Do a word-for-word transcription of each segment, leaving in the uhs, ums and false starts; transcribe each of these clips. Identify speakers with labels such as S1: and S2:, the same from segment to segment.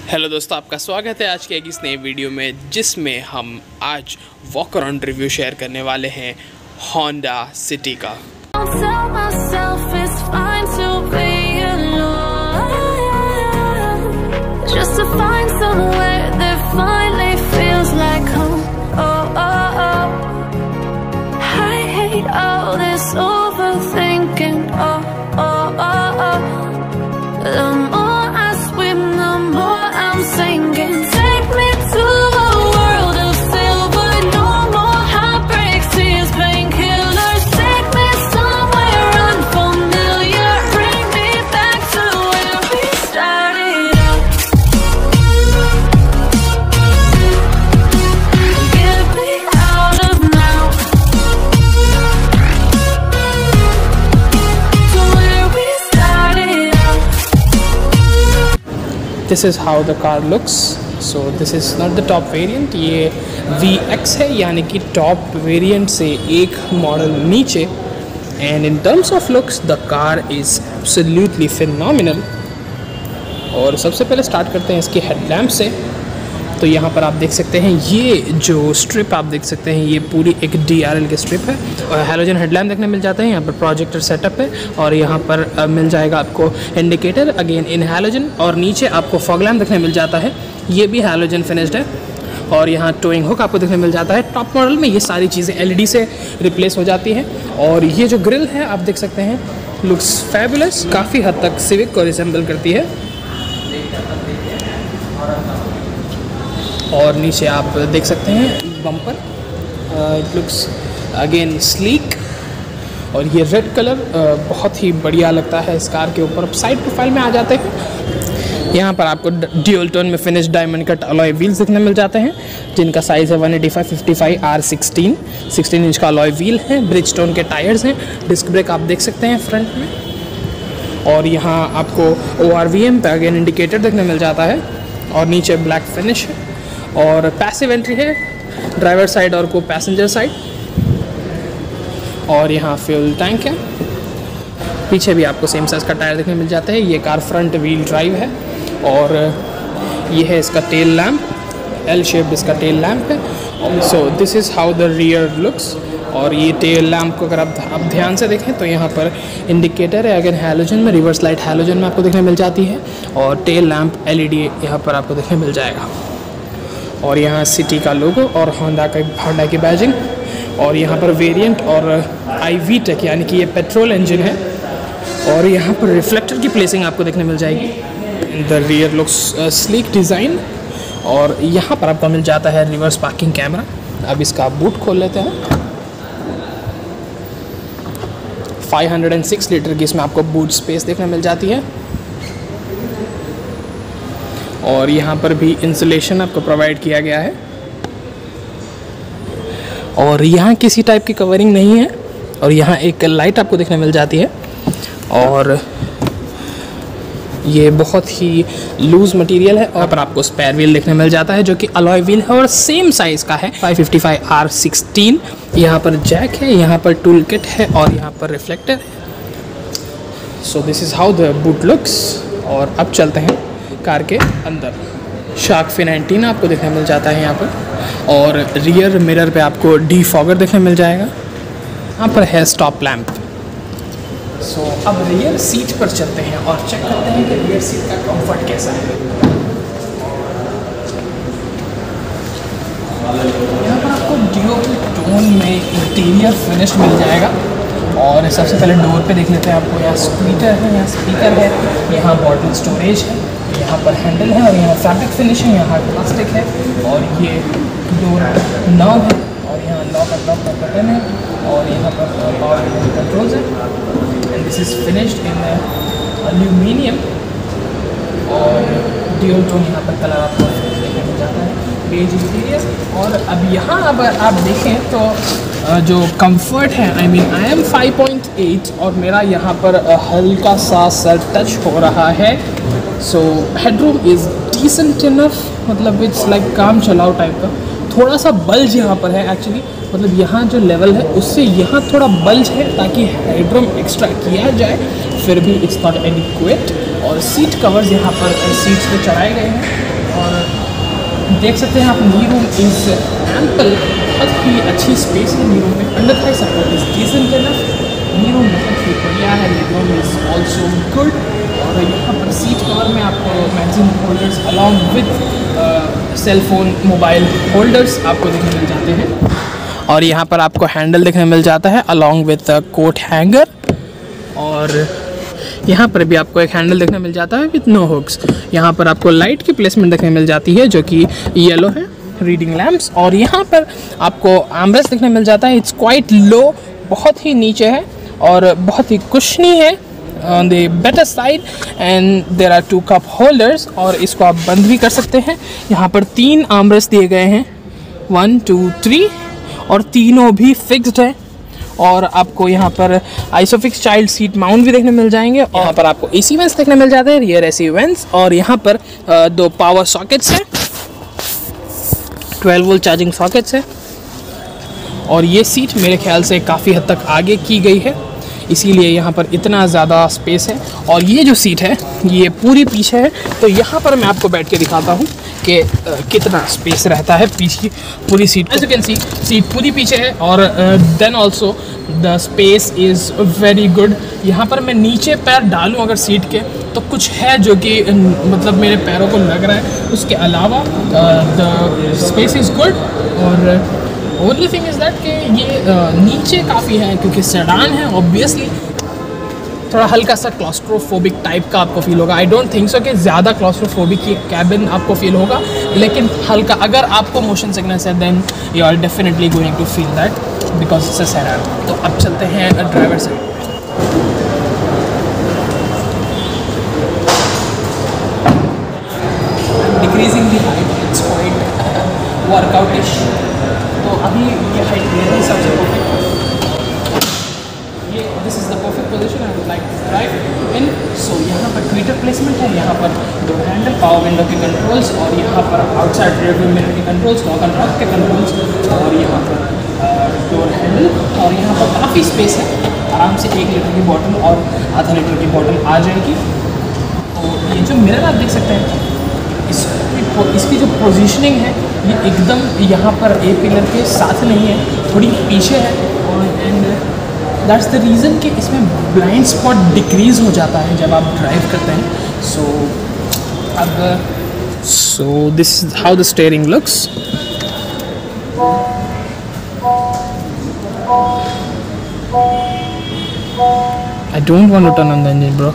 S1: Hello दोस्तों, आपका स्वागत है आज के एक इस नए वीडियो में, जिसमें हम आज वॉक अराउंड रिव्यू शेयर करने वाले हैं होंडा सिटी का। This is how the car looks. So this is not the top variant. ये V X है, यानी कि top variant से एक मॉडल नीचे. And in terms of looks, the car is absolutely phenomenal. और सबसे पहले स्टार्ट करते हैं इसके हेडलैम्प से. तो यहाँ पर आप देख सकते हैं, ये जो स्ट्रिप आप देख सकते हैं, ये पूरी एक डी आर एल की स्ट्रिप है. और हेलोजन हेडलैम्प देखने मिल जाते हैं. यहाँ पर प्रोजेक्टर सेटअप है और यहाँ पर आ, मिल जाएगा आपको इंडिकेटर अगेन इन हेलोजन. और नीचे आपको फॉग लैम्प देखने मिल जाता है, ये भी हेलोजन फिनिश्ड है. और यहाँ टोइंग हुक आपको देखने मिल जाता है. टॉप मॉडल में ये सारी चीज़ें एल ई डी से रिप्लेस हो जाती हैं. और ये जो ग्रिल है आप देख सकते हैं, लुक्स फैबुलस. काफ़ी हद तक सिविक को रिसेंबल करती है. और नीचे आप देख सकते हैं bumper, it looks again sleek. और ये रेड कलर uh, बहुत ही बढ़िया लगता है इस कार के ऊपर. अब साइड प्रोफाइल में आ जाते हैं. यहाँ पर आपको ड्यूल टोन में finish diamond cut alloy wheels देखने मिल जाते हैं, जिनका साइज़ है one eighty five fifty five R sixteen. Sixteen inch का अलॉय व्हील है. ब्रिज टोन के टायर्स हैं. डिस्क ब्रेक आप देख सकते हैं फ्रंट में. और यहाँ आपको ओ आर वी एम पे अगेन इंडिकेटर देखने मिल जाता है. और नीचे ब्लैक फिनिश है. और पैसिव एंट्री है ड्राइवर साइड और को पैसेंजर साइड. और यहाँ फ्यूल टैंक है. पीछे भी आपको सेम साइज़ का टायर देखने मिल जाता है. ये कार फ्रंट व्हील ड्राइव है. और ये है इसका टेल लैम्प, एल शेप इसका टेल लैम्प है. So this is how the rear looks. और ये टेल लैम्प को अगर आप आप ध्यान से देखें तो यहाँ पर इंडिकेटर है अगर हेलोजन में, रिवर्स लाइट हेलोजन में आपको देखने मिल जाती है. और tail lamp L E D यहाँ पर आपको देखने मिल जाएगा. और यहाँ सिटी का लोगो और होंडा का होंडा की बैजिंग. और यहाँ पर वेरिएंट और आई वी टेक, यानी कि ये पेट्रोल इंजन है. और यहाँ पर रिफ्लेक्टर की प्लेसिंग आपको देखने मिल जाएगी. The rear looks sleek design. और यहाँ पर आपको मिल जाता है रिवर्स पार्किंग कैमरा. अब इसका बूट खोल लेते हैं. फाइव हंड्रेड सिक्स लीटर की इसमें आपको बूट स्पेस देखने मिल जाती है. और यहाँ पर भी इंसुलेशन आपको प्रोवाइड किया गया है. और यहाँ किसी टाइप की कवरिंग नहीं है. और यहाँ एक लाइट आपको देखने मिल जाती है. और ये बहुत ही लूज़ मटेरियल है. और पर आपको स्पेयर व्हील देखने मिल जाता है, जो कि अलॉय व्हील है और सेम साइज़ का है, five fifty five R sixteen. यहाँ पर जैक है, यहाँ पर टूल किट है और यहाँ पर रिफ्लेक्टर है. So this is how the boot looks. और अब चलते हैं कार के अंदर. शार्क फिन एंटीना आपको देखने मिल जाता है यहाँ पर. और रियर मिरर पे आपको डी फॉगर देखने मिल जाएगा. यहाँ पर है स्टॉप लैम्प. सो so, अब रियर सीट पर चलते हैं और चेक करते हैं कि रियर सीट का कंफर्ट कैसा है. यहाँ पर आपको ड्यूल टोन में इंटीरियर फिनिश मिल जाएगा. और सबसे पहले डोर पे देख लेते हैं. आपको यहाँ स्पीकर है, यहाँ स्पीकर है, यहाँ बॉटल स्टोरेज है, यहाँ पर हैंडल है. और यहाँ फैब्रिक फिनिश है, यहाँ प्लास्टिक है. और ये डोर नॉब है. और यहाँ लॉक एंड लॉक का बटन है. और यहाँ पर पावर कंट्रोल्स है. And this is finished in aluminium. और ड्यूल टोन यहाँ पर कलर आपको देखने मिल जाता है, बेज इंटीरियर. और अब यहाँ अब आप देखें तो जो कंफर्ट है, I mean I am five point eight और मेरा यहाँ पर हल्का सा सर टच हो रहा है. So headroom is decent enough, मतलब इट्स लाइक काम चलाओ टाइप का. थोड़ा सा बल्ज यहाँ पर है एक्चुअली, मतलब यहाँ जो लेवल है उससे यहाँ थोड़ा बल्ज है ताकि हेडरूम एक्स्ट्रा किया जाए, फिर भी इट्स नॉट एडिक्वेट. और सीट कवर्स यहाँ पर सीट्स पे चढ़ाए गए हैं. और देख सकते हैं आप नी रूम इज एम्पल, बहुत ही अच्छी स्पेस है नी रूम में। Under thigh support is decent enough, knee room बहुत ही बढ़िया है, knee room is also good. और यहाँ पर सीट कवर में आपको magazine holders along with cell phone mobile holders आपको देखने मिल जाते हैं। और यहाँ पर आपको हैंडल देखने मिल जाता है अलॉन्ग विथ कोट हैंगर। और यहाँ पर भी आपको एक हैंडल देखने मिल जाता है विथ नो हुक्स। यहाँ पर आपको लाइट की प्लेसमेंट देखने मिल जाती है जो कि येलो है, रीडिंग लैम्प्स। और यहाँ पर आपको आर्मरेस्ट देखने मिल जाता है, इट्स क्वाइट लो, बहुत ही नीचे है और बहुत ही कुशनी है on the better side. And there are two cup holders और इसको आप बंद भी कर सकते हैं। यहाँ पर तीन आर्मरेस्ट दिए गए हैं, वन टू थ्री, और तीनों भी फिक्स्ड है। और आपको यहाँ पर आइसोफिक्स चाइल्ड सीट माउंट भी देखने मिल जाएंगे। और यहाँ पर आपको एसी वेंट्स देखने मिल जाते हैं, रियर एसी वेंट्स। और यहाँ पर दो पावर सॉकेट्स हैं, ट्वेल्व वोल्ट चार्जिंग सॉकेट्स है। और ये सीट मेरे ख्याल से काफ़ी हद तक आगे की गई है, इसीलिए यहाँ पर इतना ज़्यादा स्पेस है। और ये जो सीट है ये पूरी पीछे है, तो यहाँ पर मैं आपको बैठ के दिखाता हूँ कि कितना स्पेस रहता है पीछे पूरी seat. As you can see seat पूरी पीछे है और then also the space is very good. यहाँ पर मैं नीचे पैर डालूँ अगर सीट के तो कुछ है जो कि मतलब मेरे पैरों को लग रहा है, उसके अलावा द स्पेस इज़ गुड। और ओनली थिंग इज़ दैट कि ये uh, नीचे काफ़ी है क्योंकि सेडान है, ऑब्वियसली थोड़ा हल्का सा क्लॉस्ट्रोफोबिक टाइप का आपको फील होगा। आई डोंट थिंक सो कि ज़्यादा क्लॉस्ट्रोफोबिक की कैबिन आपको फील होगा, लेकिन हल्का अगर आपको मोशन सिकनेस है then you are definitely going to feel that because it's a sedan. तो अब चलते हैं driver side. Decreasing the height, it's quite workoutish. तो अभी ये हाइट मेरे हिसाब से परफेक्ट, ये this is the perfect position I would like to drive in. So यहाँ पर ट्विटर प्लेसमेंट है, यहाँ पर दो हैंडल, पावर विंडो के कंट्रोल्स, और यहाँ पर आउटसाइड रियर व्यू मिरर के कंट्रोल्स, लॉक एंड लॉक के कंट्रोल्स, और यहाँ पर डोर हैंडल। और यहाँ पर काफ़ी स्पेस है, आराम से एक लीटर की बॉटल और आधा लीटर की बॉटल आ जाएगी। तो ये जो मिरर आप देख सकते हैं, इस इसकी जो पोजीशनिंग है ये एकदम यहाँ पर ए पिलर के साथ नहीं है, थोड़ी पीछे है। और एंड दैट्स द रीज़न कि इसमें ब्लाइंड स्पॉट डिक्रीज़ हो जाता है जब आप ड्राइव करते हैं। सो अब so this is how the steering looks. I don't want to turn on the engine bro.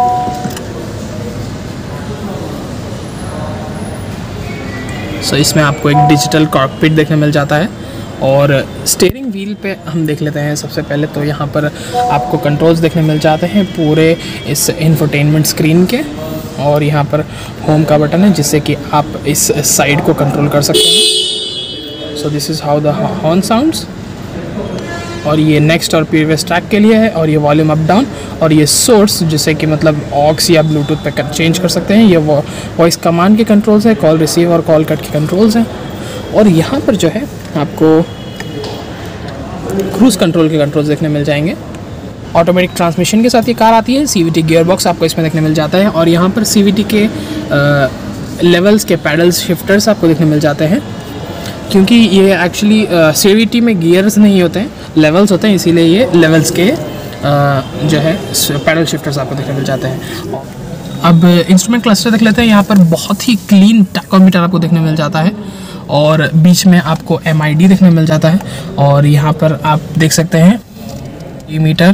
S1: So so, इसमें आपको एक डिजिटल कॉकपिट देखने मिल जाता है। और स्टीयरिंग व्हील पे हम देख लेते हैं सबसे पहले। तो यहाँ पर आपको कंट्रोल्स देखने मिल जाते हैं पूरे इस इंफोटेनमेंट स्क्रीन के। और यहाँ पर होम का बटन है जिससे कि आप इस साइड को कंट्रोल कर सकते हैं। So this is how the horn sounds. और ये नेक्स्ट और प्रीवियस ट्रैक के लिए है। और ये वॉल्यूम अप डाउन, और ये सोर्स जिससे कि मतलब ऑक्स या ब्लूटूथ पे चेंज कर सकते हैं। ये वो वॉइस कमांड के कंट्रोल्स है, कॉल रिसीव और कॉल कट के कंट्रोल्स हैं। और यहाँ पर जो है आपको क्रूज़ कंट्रोल के कंट्रोल्स देखने मिल जाएंगे। ऑटोमेटिक ट्रांसमिशन के साथ ये कार आती है। सीवीटी गियर बॉक्स आपको इसमें देखने मिल जाता है। और यहाँ पर सीवीटी के लेवल्स के पैडल्स शिफ्टर्स आपको देखने मिल जाते हैं, क्योंकि ये एक्चुअली सीवीटी में गियर्स नहीं होते हैं, लेवल्स होते हैं, इसीलिए ये लेवल्स के uh, जो है पैडल शिफ्टर्स आपको देखने मिल जाते हैं। अब इंस्ट्रूमेंट क्लस्टर देख लेते हैं। यहाँ पर बहुत ही क्लीन टैकोमीटर आपको देखने मिल जाता है और बीच में आपको एम आई डी देखने मिल जाता है। और यहाँ पर आप देख सकते हैं e meter,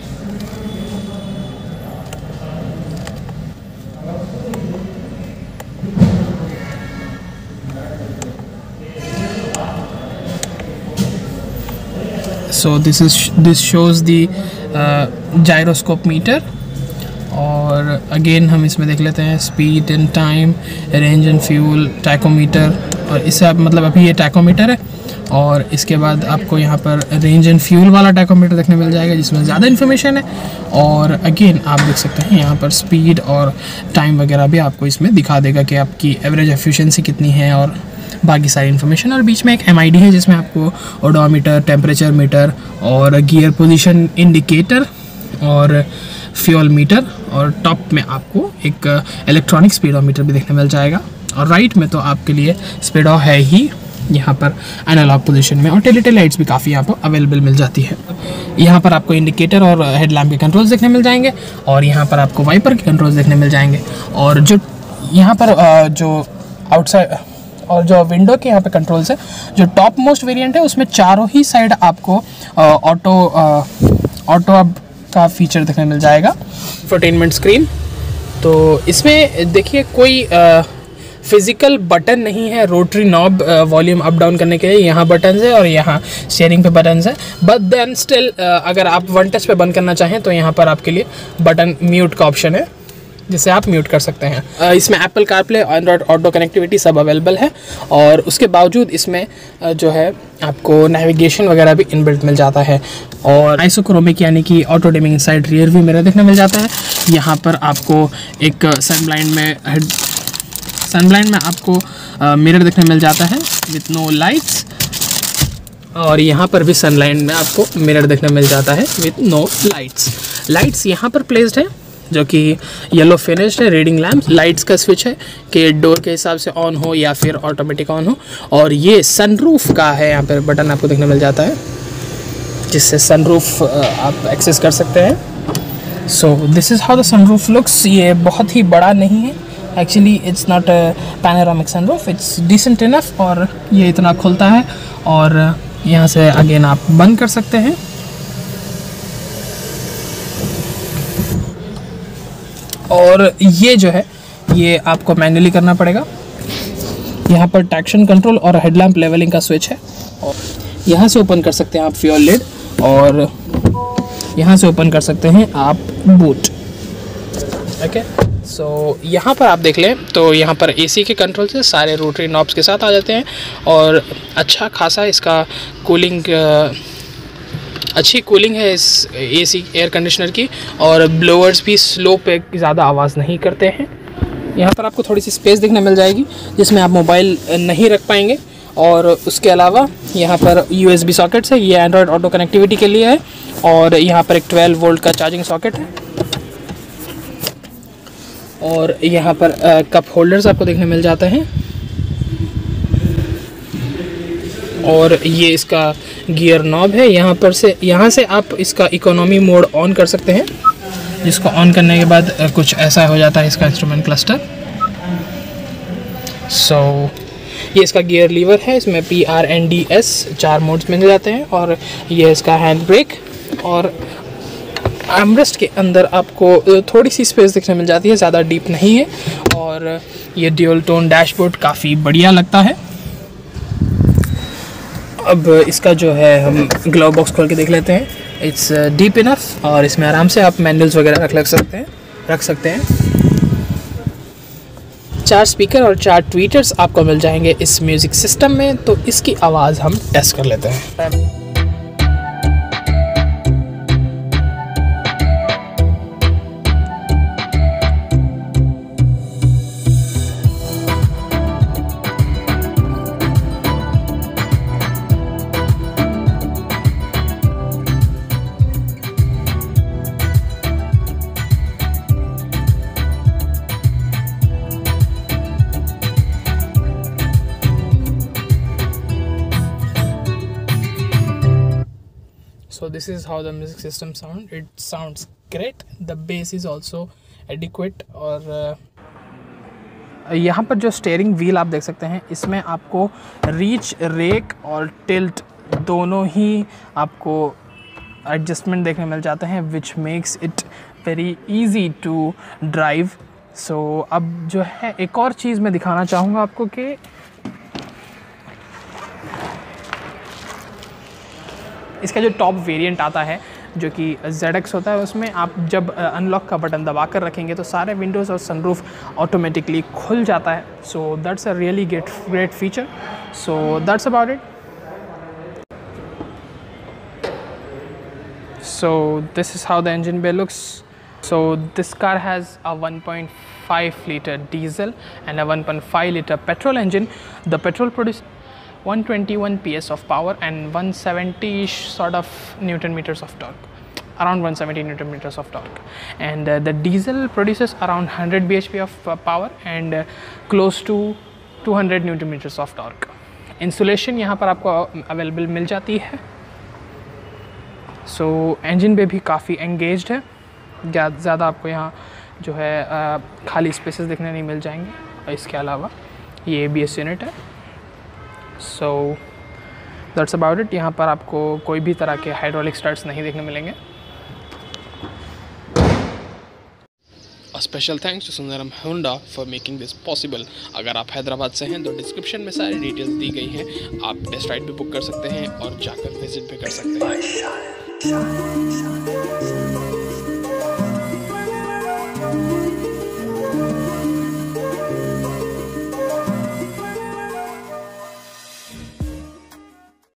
S1: so this is this shows the uh, gyroscope meter। और अगेन हम इसमें देख लेते हैं speed and time, range and fuel, tachometer. और इससे आप मतलब अभी ये टैकोमीटर है और इसके बाद आपको यहाँ पर रेंज एंड फ्यूल वाला टैकोमीटर देखने मिल जाएगा जिसमें ज़्यादा इन्फॉर्मेशन है। और अगेन आप देख सकते हैं यहाँ पर स्पीड और टाइम वगैरह भी आपको इसमें दिखा देगा कि आपकी एवरेज एफिशिएंसी कितनी है और बाकी सारी इन्फॉर्मेशन। और बीच में एक एम आई डी है जिसमें आपको ओडोमीटर, टेम्परेचर मीटर और गियर पोजीशन इंडिकेटर और फ्यूल मीटर, और टॉप में आपको एक इलेक्ट्रॉनिक स्पीडोमीटर भी देखने मिल जाएगा। और राइट में तो आपके लिए स्पीडो है ही यहाँ पर एनालॉग पोजीशन में, और टेल लाइट्स भी काफ़ी यहाँ पर अवेलेबल मिल जाती है। यहाँ पर आपको इंडिकेटर और हेडलैम्प के कंट्रोल्स देखने मिल जाएंगे, और यहाँ पर आपको वाइपर के कंट्रोल्स देखने मिल जाएंगे। और जो यहाँ पर जो आउटसाइड और जो विंडो के यहाँ पे कंट्रोल्स है, जो टॉप मोस्ट वेरिएंट है उसमें चारों ही साइड आपको ऑटो ऑटो अब का फीचर देखने मिल जाएगा। इंफोटेनमेंट स्क्रीन, तो इसमें देखिए कोई फिज़िकल बटन नहीं है। Rotary knob volume up down करने के लिए यहाँ बटन है और यहाँ शेयरिंग पे बटन है, बट देन स्टिल अगर आप वन टच पे बंद करना चाहें तो यहाँ पर आपके लिए बटन म्यूट का ऑप्शन है जिसे आप म्यूट कर सकते हैं। uh, इसमें Apple CarPlay, Android Auto connectivity सब अवेलेबल है, और उसके बावजूद इसमें uh, जो है आपको नेविगेशन वगैरह भी इनबिल्ट मिल जाता है। और आइसोक्रोमिक यानी कि auto dimming side rear view mirror देखने मिल जाता है। यहाँ पर आपको एक सनब्लाइंड में हेड सनब्लाइंड में आपको मिरर देखने मिल जाता है विथ नो लाइट्स, और यहाँ पर भी सनलाइट में आपको मिरर देखने मिल जाता है विथ नो लाइट्स। लाइट्स यहाँ पर प्लेस्ड है जो कि येलो फिनिश्ड है। रीडिंग लैम्प, लाइट्स का स्विच है कि डोर के हिसाब से ऑन हो या फिर ऑटोमेटिक ऑन हो, और ये सनरूफ का है, यहाँ पर बटन आपको देखने मिल जाता है जिससे सनरूफ आप एक्सेस कर सकते हैं। So this is how the sunroof looks. ये बहुत ही बड़ा नहीं है actually, it's not a panoramic sunroof, it's decent enough, और ये इतना खुलता है और यहाँ से अगेन आप बंद कर सकते हैं। और ये जो है ये आपको मैन्युअली करना पड़ेगा। यहाँ पर ट्रैक्शन कंट्रोल और हेडलैम्प लेवलिंग का स्विच है, और यहाँ से ओपन कर सकते हैं आप फ्यूल लिड, और यहाँ से ओपन कर सकते हैं आप बूट। ओके, सो यहाँ पर आप देख लें तो यहाँ पर एसी के कंट्रोल से सारे रोटरी नॉब्स के साथ आ जाते हैं, और अच्छा खासा इसका कूलिंग, अच्छी कूलिंग है इस एसी एयर कंडीशनर की, और ब्लोअर्स भी स्लो पे ज़्यादा आवाज़ नहीं करते हैं। यहाँ पर आपको थोड़ी सी स्पेस देखने मिल जाएगी जिसमें आप मोबाइल नहीं रख पाएंगे, और उसके अलावा यहाँ पर यूएसबी सॉकेट्स है, ये एंड्रॉयड ऑटो कनेक्टिविटी के लिए है, और यहाँ पर एक ट्वेल्व वोल्ट का चार्जिंग सॉकेट है, और यहाँ पर आ, कप होल्डर्स आपको देखने मिल जाते हैं, और ये इसका गियर नॉब है। यहाँ पर से यहाँ से आप इसका इकोनॉमी मोड ऑन कर सकते हैं, जिसको ऑन करने के बाद आ, कुछ ऐसा हो जाता है इसका इंस्ट्रूमेंट क्लस्टर। सो ये इसका गियर लीवर है, इसमें P R N D S चार मोड्स मिल जाते हैं, और ये इसका हैंड ब्रेक, और आर्मरेस्ट के अंदर आपको थोड़ी सी स्पेस देखने मिल जाती है, ज़्यादा डीप नहीं है, और ये ड्यूल टोन डैशबोर्ड काफ़ी बढ़िया लगता है। अब इसका जो है हम ग्लव बॉक्स खोल के देख लेते हैं। इट्स डीप इनफ, और इसमें आराम से आप मैनुअल्स वगैरह रख लग सकते हैं रख सकते हैं चार स्पीकर और चार ट्वीटर्स आपको मिल जाएंगे इस म्यूज़िक सिस्टम में, तो इसकी आवाज़ हम टेस्ट कर लेते हैं। So this is how the music system sound. It sounds great. The bass is also adequate, और यहाँ पर जो स्टीयरिंग व्हील आप देख सकते हैं, इसमें आपको रीच, रेक और टिल्ट दोनों ही आपको एडजस्टमेंट देखने मिल जाते हैं, which makes it very easy to drive. So अब जो है एक और चीज़ मैं दिखाना चाहूँगा आपको कि इसका जो टॉप वेरिएंट आता है जो कि ज़ेड एक्स होता है, उसमें आप जब अनलॉक का बटन दबा कर रखेंगे तो सारे विंडोज़ और सनरूफ ऑटोमेटिकली खुल जाता है। So that's a really great great feature. So that's about it. So this is how the engine bay looks. So this car has a one point five liter diesel and a one point five liter petrol engine. The petrol produces one twenty-one P S of power and one seventy sort of Newton meters of torque. around one seventy newton meters of torque, and uh, the diesel produces around one hundred B H P of uh, power and uh, close to two hundred newton meters of torque. Insulation यहाँ पर आपको available मिल जाती है। सो so, engine पे भी काफ़ी engaged है, ज़्यादा आपको यहाँ जो है uh, खाली स्पेसेस देखने नहीं मिल जाएंगे। और इसके अलावा ये ए बी एस यूनिट है। So that's about it. यहाँ पर आपको कोई भी तरह के हाइड्रोलिक स्टार्ट्स नहीं देखने मिलेंगे।
S2: A special thanks to Sundaram Honda for making this possible। अगर आप हैदराबाद से हैं तो डिस्क्रिप्शन में सारी डिटेल्स दी गई हैं, आप टेस्ट राइड भी बुक कर सकते हैं और जाकर विजिट भी कर सकते हैं।